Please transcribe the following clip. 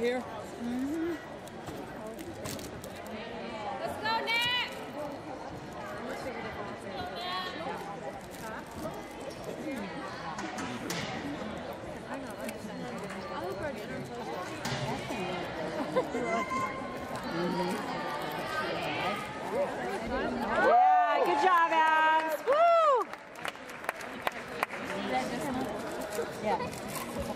here? Mm-hmm. Let's go, Nat! Yeah, good job, Abs. Woo! Yeah.